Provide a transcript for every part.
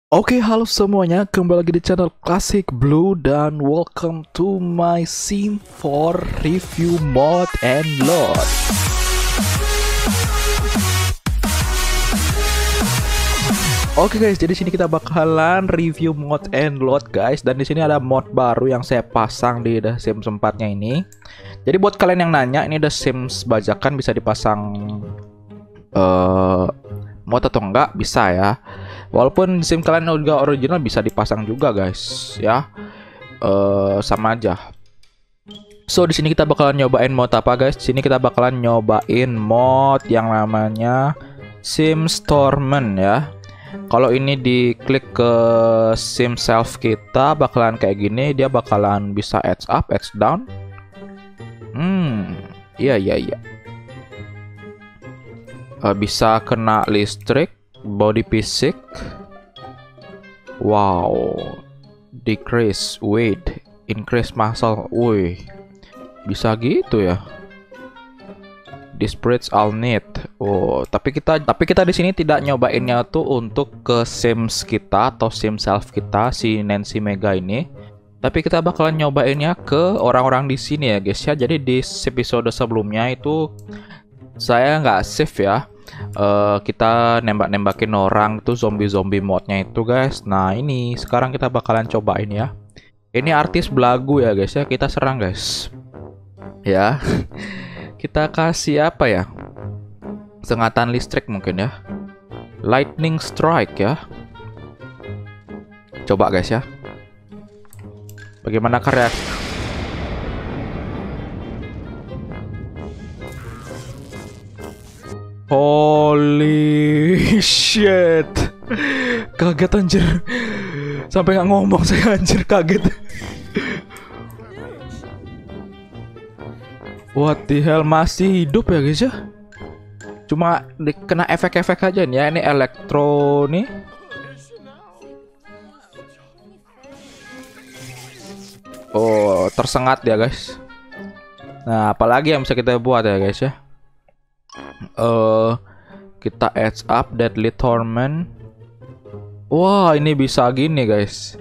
Oke, halo semuanya, kembali lagi di channel Classic Blue dan welcome to my Sim 4 review mod and load. Oke guys, jadi sini kita bakalan review mod and load guys, dan di sini ada mod baru yang saya pasang di The Sims 4-nya ini. Jadi buat kalian yang nanya, ini The Sims bajakan bisa dipasang mod atau enggak, bisa ya. Walaupun SIM kalian juga original bisa dipasang juga guys, ya. Sama aja. So di sini kita bakalan nyobain mod apa guys? Di sini kita bakalan nyobain mod yang namanya Sims Torment ya. Kalau ini diklik ke Sim Self kita bakalan kayak gini, dia bakalan bisa edge up, edge down. Iya iya iya. Bisa kena listrik, body physic. Wow, decrease weight, increase muscle. Wih, bisa gitu ya. Disparate all need. Oh, tapi kita di sini tidak nyobainnya tuh untuk ke Sims kita atau Sim Self kita si Nancy Mega ini. Tapi kita bakalan nyobainnya ke orang-orang di sini ya guys ya. Jadi di episode sebelumnya itu saya nggak save ya. Kita nembak-nembakin orang tuh zombie modnya itu guys. Nah ini sekarang kita bakalan cobain ya. Ini artis belagu ya guys ya. Kita serang guys. Ya. Kita kasih apa ya? Sengatan listrik mungkin ya. Lightning strike ya. Coba guys ya. Bagaimana karya? Holy shit. Kaget anjir. Sampai nggak ngomong saya anjir, kaget. What the hell, masih hidup ya guys ya. Cuma kena efek-efek aja nih ya. Ini elektro nih. Oh, tersengat ya guys. Nah, apalagi yang bisa kita buat ya guys ya. Kita edge up deadly torment. Wah, ini bisa gini guys.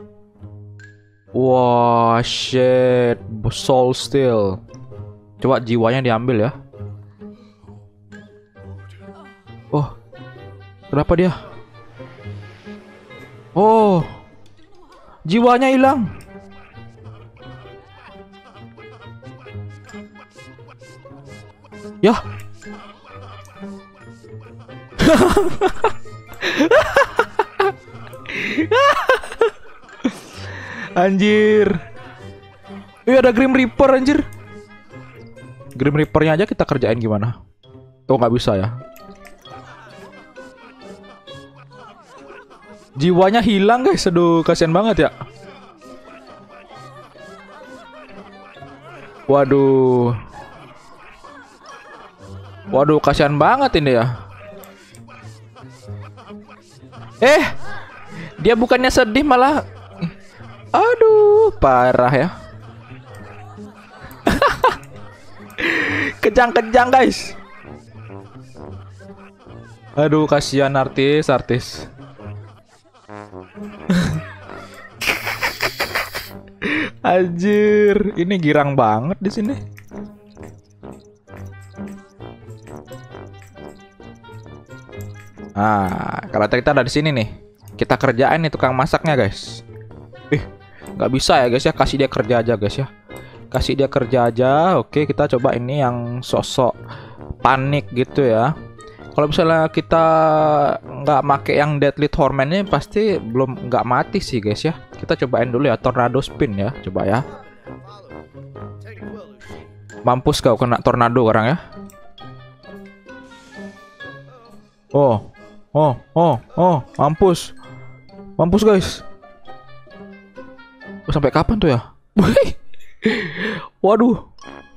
Wah, shit, soul steal. Coba jiwanya diambil ya. Oh, kenapa dia? Oh, jiwanya hilang. Ya. Anjir. Ada Grim Reaper anjir. Grim Reaper-nya aja kita kerjain gimana? Oh, nggak bisa ya. Jiwanya hilang guys. Aduh, kasihan banget ya. Waduh. Waduh, kasihan banget ini ya. Dia bukannya sedih malah. Aduh, parah ya. Kejang-kejang guys. Aduh, kasihan artis. Anjir, ini girang banget di sini. Nah, kalau kita ada di sini nih, kita kerjain nih tukang masaknya guys. Nggak bisa ya guys ya, kasih dia kerja aja guys ya. Kasih dia kerja aja. Oke, kita coba ini yang sosok panik gitu ya. Kalau misalnya kita nggak make yang deadly torment ini pasti belum nggak mati sih guys ya. Kita cobain dulu ya tornado spin ya, coba ya. Mampus kau kena tornado orang ya. Oh, mampus. Mampus guys. Sampai kapan tuh ya? Waduh.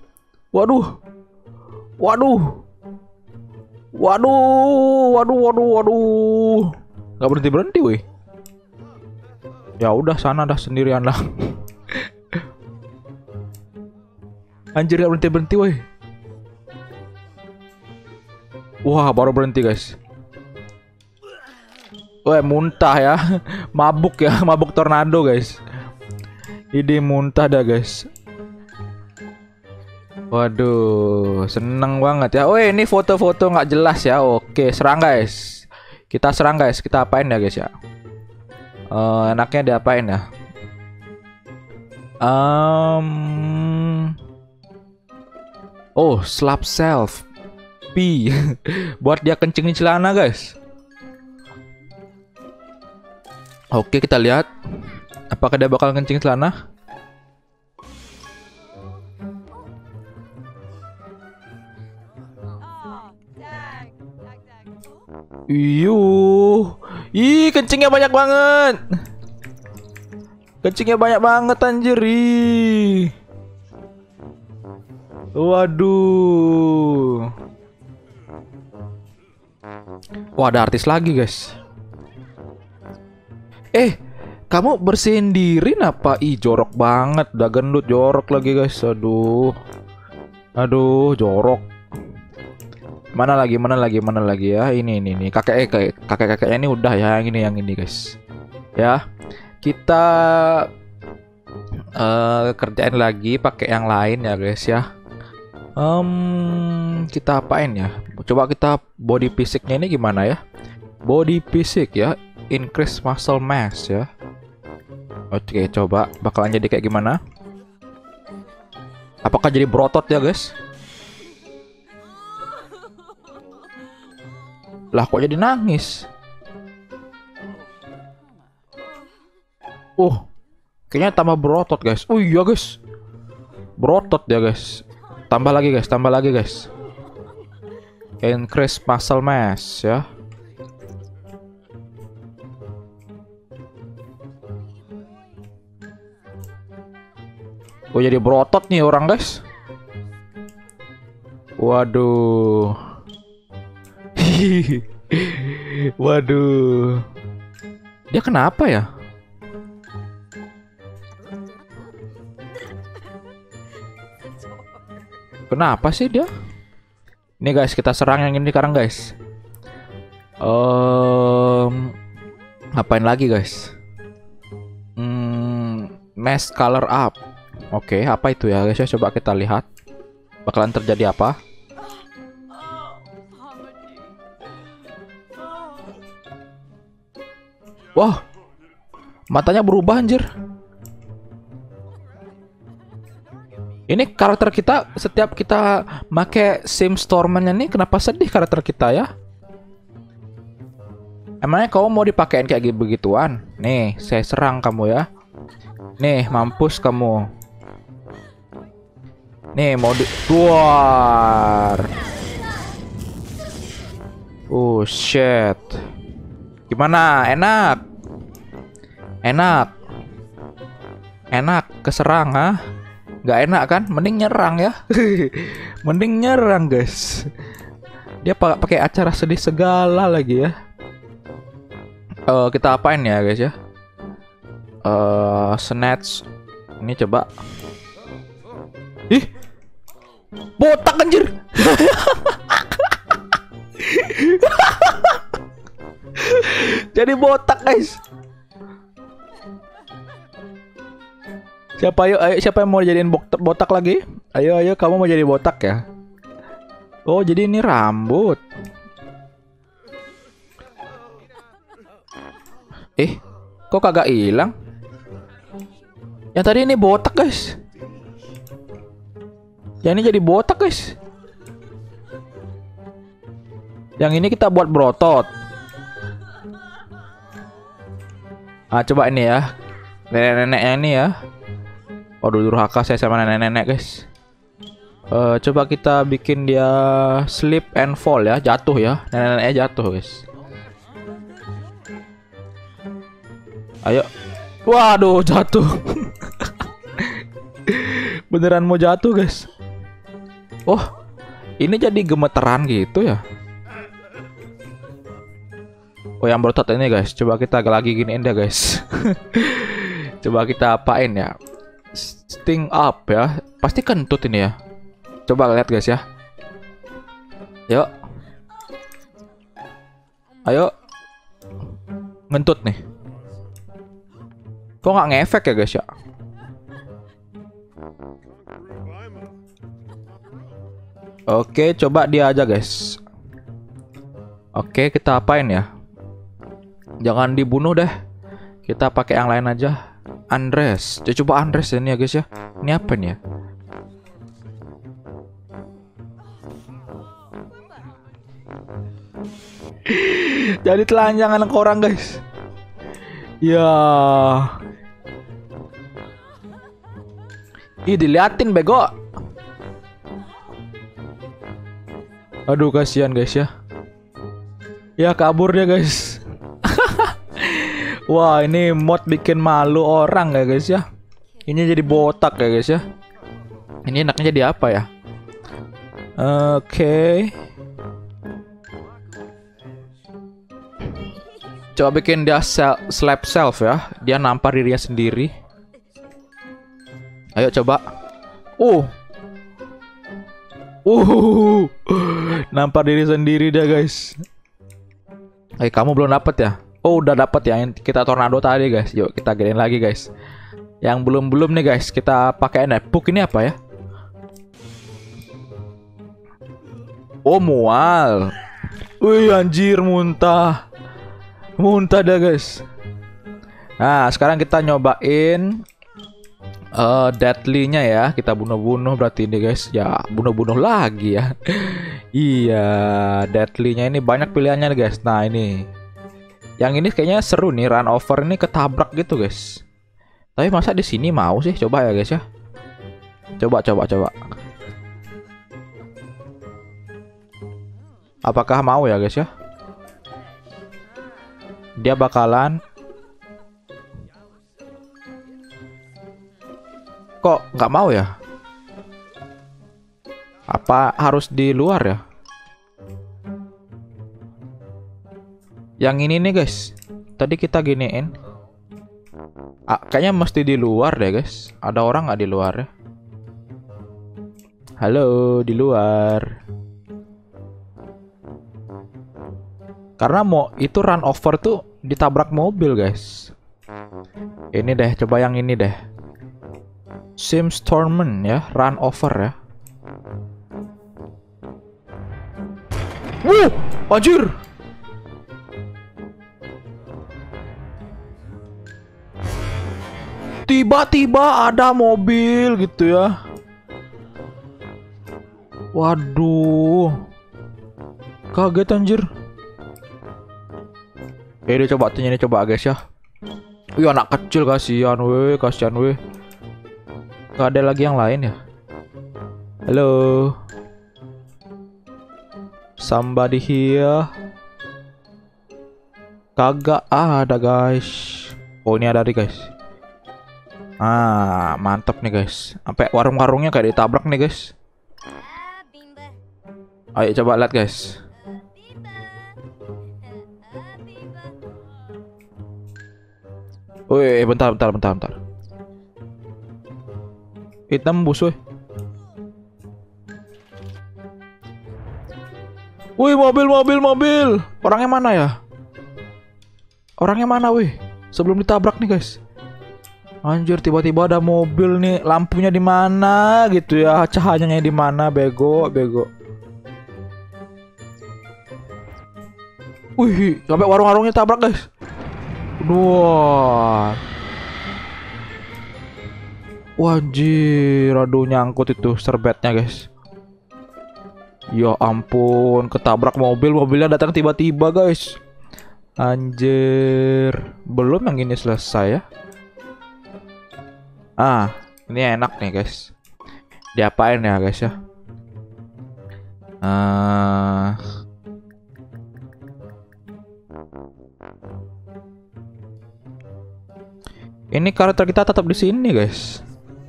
Nggak berhenti weh. Ya udah, sana dah sendirian lah. Anjir, nggak berhenti weh. Wah, baru berhenti guys. Wah, muntah ya. Mabuk ya, mabuk tornado, guys. Ini muntah dah, guys. Waduh, seneng banget ya. Oh, ini foto-foto nggak jelas ya. Oke, serang guys. Kita serang guys. Kita apain ya guys ya? Enaknya diapain ya? Oh, slap self. P. Buat dia kencingin celana guys. Oke, kita lihat. Apakah dia bakal kencing celana? Ih, kencingnya banyak banget. Kencingnya banyak banget anjir. Ih. Waduh. Wah, ada artis lagi, guys. Kamu bersihin diri apa? Ih, jorok banget. Udah gendut, jorok lagi, guys. Aduh. Aduh, jorok. Mana lagi ya? Ini. Kakek-kakeknya ini udah ya, yang ini, guys. Ya. Kita kerjain lagi pakai yang lain ya, guys ya. Kita apain ya? Coba kita body physics-nya ini gimana ya? Body physics ya, increase muscle mass ya. Oke, coba bakalan jadi kayak gimana? Apakah jadi berotot ya, guys? Lah, kok jadi nangis? Kayaknya tambah berotot, guys. Oh iya, guys. Berotot ya, guys. Tambah lagi, guys. Increase muscle mass ya. Oh, jadi berotot nih orang, guys. Waduh. Waduh. Dia kenapa ya? Kenapa sih dia? Ini guys, kita serang yang ini sekarang, guys. Ngapain lagi, guys? Mask color up. Oke, apa itu ya, guys? Coba kita lihat. Bakalan terjadi apa? Wah, matanya berubah anjir. Ini karakter kita setiap kita make Sims Torment ini kenapa sedih karakter kita ya? Emangnya kamu mau dipakein kayak begituan? Nih, saya serang kamu ya. Nih, mampus kamu. Nih, mau duar. Oh shit. Gimana? Enak keserang, ha? Gak enak kan? Mending nyerang ya. Mending nyerang, guys. Dia pakai acara sedih segala lagi ya. Kita apain ya, guys ya? Snatch. Ini coba. Ih, botak anjir. Jadi botak, guys. Siapa yang mau jadiin botak lagi? Ayo kamu mau jadi botak ya? Oh, jadi ini rambut. Kok kagak hilang? Yang tadi ini botak, guys. Yang ini jadi botak, guys. Yang ini kita buat berotot. Coba ini ya. Nenek-neneknya ini ya. Waduh, durhaka saya sama nenek-nenek, guys. Coba kita bikin dia slip and fall ya, jatuh ya. Nenek-neneknya jatuh, guys. Ayo. Waduh, jatuh. Beneran mau jatuh, guys. Oh, ini jadi gemeteran gitu ya. Oh, yang berotot ini, guys. Coba kita lagi giniin deh, guys. Coba kita apain ya? Sting up ya. Pasti kentut ini ya. Coba lihat, guys ya. Yuk. Ayo. Ngentut nih. Kok nggak ngefek ya guys ya? Oke, coba dia aja guys. Oke, kita apain ya? Jangan dibunuh deh. Kita pakai yang lain aja. Andres. Coba Andres ini ya guys ya. Ini apa nih ya? Jadi telanjangan ke orang guys. Ya. Ih, diliatin bego. Aduh, kasihan guys ya. Ya kabur dia guys. Wah, ini mod bikin malu orang ya guys ya. Ini jadi botak ya guys ya. Ini enaknya jadi apa ya? Oke. Coba bikin dia slap self ya. Dia nampar dirinya sendiri. Ayo coba. Nampar diri sendiri dia guys. Kamu belum dapat ya? Oh, udah dapat ya yang kita tornado tadi guys. Yuk kita gedein lagi guys. Yang belum nih guys, kita pakai nepuk ini apa ya? Oh, mual. Wih, anjir, muntah. Muntah dah guys. Nah, sekarang kita nyobain deadly-nya ya. Kita bunuh-bunuh berarti ini guys. Ya, bunuh-bunuh lagi ya. Iya, deadly-nya ini banyak pilihannya nih guys. Nah, ini. Yang ini kayaknya seru nih, run over ini ketabrak gitu guys. Tapi masa di sini mau sih? Coba ya guys ya. Coba. Apakah mau ya guys ya? Dia bakalan kok nggak mau ya? Apa harus di luar ya? Yang ini nih guys. Tadi kita giniin. Kayaknya mesti di luar deh guys. Ada orang nggak di luar ya? Halo, di luar. Karena mau itu run over tuh ditabrak mobil guys. Ini deh, coba yang ini deh. Sims Tournament ya, run over ya. Anjir. Tiba-tiba ada mobil gitu ya. Waduh. Kaget anjir. Dia coba tanya ini coba guys ya. Wih, anak kecil kasihan weh, Gak ada lagi yang lain ya. Halo. Somebody here. Kagak ada guys. Oh, ini ada nih guys. Mantap nih guys. Sampai warung-warungnya kayak ditabrak nih guys. Ayo coba lihat guys. Wih, bentar. Hitam bus, wih. Wih, mobil. Orangnya mana ya? Wih? Sebelum ditabrak nih, guys. Anjir, tiba-tiba ada mobil nih. Lampunya di mana gitu ya? Cahayanya di mana? Bego. Wih, sampai warung-warungnya tabrak, guys. Wah. Wajir, aduh nyangkut itu serbetnya guys. Ya ampun, ketabrak mobilnya datang tiba-tiba guys. Anjir, belum yang ini selesai ya. Ini enak nih guys. Diapain ya guys ya? Ini karakter kita tetap di sini, guys.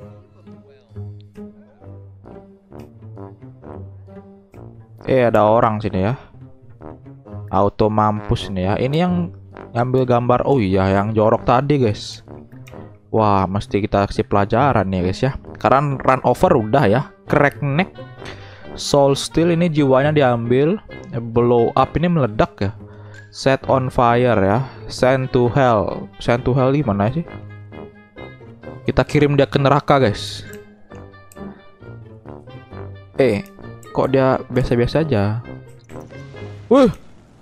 Ada orang sini ya. Auto mampus nih ya. Ini yang ngambil gambar. Oh iya, yang jorok tadi, guys. Wah, mesti kita kasih pelajaran nih, guys ya. Karena run over udah ya. Crack neck, soul steal ini jiwanya diambil. Blow up ini meledak ya. Set on fire ya. Send to hell. Send to hell di mana sih? Kita kirim dia ke neraka, guys. Kok dia biasa-biasa aja? Wih,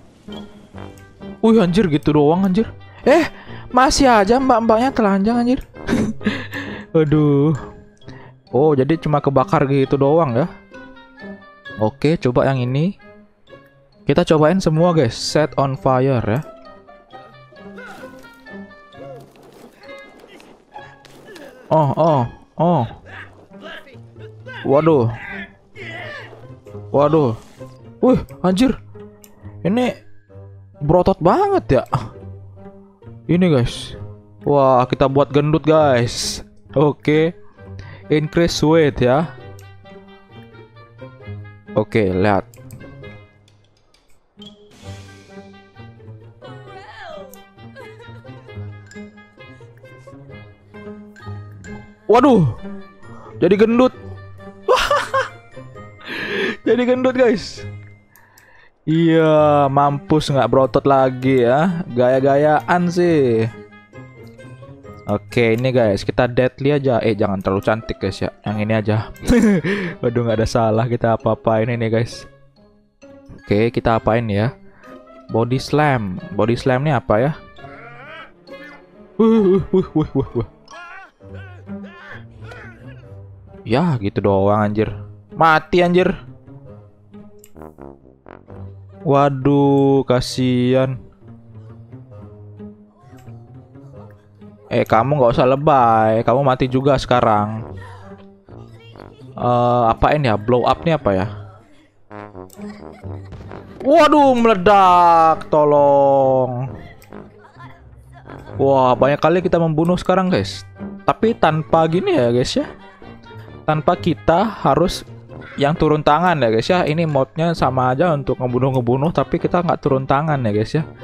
anjir gitu doang anjir. Masih aja mbak-mbaknya telanjang anjir. Aduh. Oh, jadi cuma kebakar gitu doang ya. Oke, coba yang ini. Kita cobain semua, guys. Set on fire ya. Oh. Waduh. Wih, anjir. Ini berotot banget ya. Ini, guys. Wah, kita buat gendut, guys. Oke. Increase weight ya. Oke, lihat. Waduh, jadi gendut. Jadi gendut, guys. Iya, mampus nggak berotot lagi ya. Gaya-gayaan sih. Oke, ini guys, kita deadly aja. Jangan terlalu cantik, guys ya. Yang ini aja. Waduh, nggak ada salah kita apa-apain ini, guys. Oke, kita apain ya? Body slam. Body slam ini apa ya? Wah. Ya, gitu doang anjir. Mati anjir. Waduh, kasihan. Kamu nggak usah lebay. Kamu mati juga sekarang. Apain ya? Blow up nih apa ya? Waduh, meledak. Tolong. Wah, banyak kali kita membunuh sekarang, guys. Tapi tanpa gini ya, guys ya. Tanpa kita harus yang turun tangan ya, guys ya. Ini modnya sama aja untuk ngebunuh-ngebunuh, tapi kita nggak turun tangan ya, guys ya.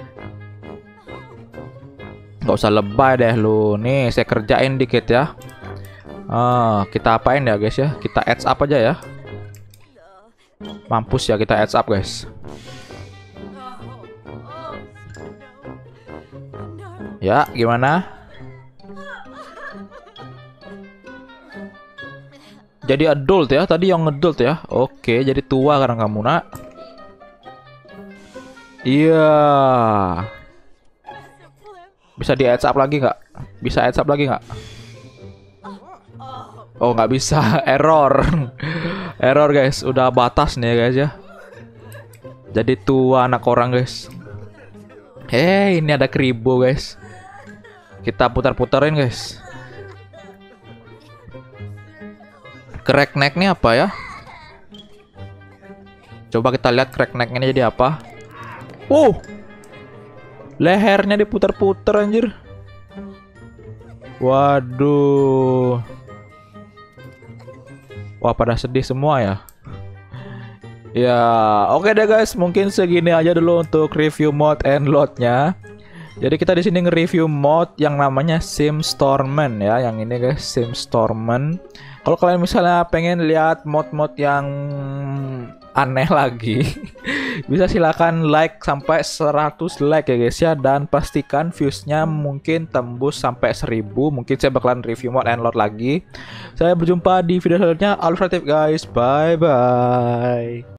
Nggak usah lebay deh lu. Nih, saya kerjain dikit ya. Kita apain ya, guys ya. Kita edge up aja ya. Mampus ya kita edge up, guys. Ya, gimana? Jadi adult ya, tadi yang adult ya. Oke, jadi tua sekarang kamu, nak. Iya. Bisa di edge up lagi nggak? Bisa edge up lagi nggak? Oh, nggak bisa. Error. Error, guys. Udah batas nih, guys ya. Jadi tua anak orang, guys. Ini ada keribu, guys. Kita putar-putarin, guys. Crack neck-nya apa ya? Coba kita lihat crack neck-nya jadi apa. Lehernya diputar-putar anjir. Waduh. Wah, pada sedih semua ya. Ya, oke deh guys, mungkin segini aja dulu untuk review mod and load-nya. Jadi kita di sini nge-review mod yang namanya Simstormen ya, yang ini guys, Simstormen. Kalau kalian misalnya pengen lihat mod-mod yang aneh lagi, bisa silakan like sampai 100 like ya guys ya, dan pastikan views-nya mungkin tembus sampai 1000. Mungkin saya bakalan review mod and load lagi. Saya berjumpa di video selanjutnya. Alfred guys, bye bye.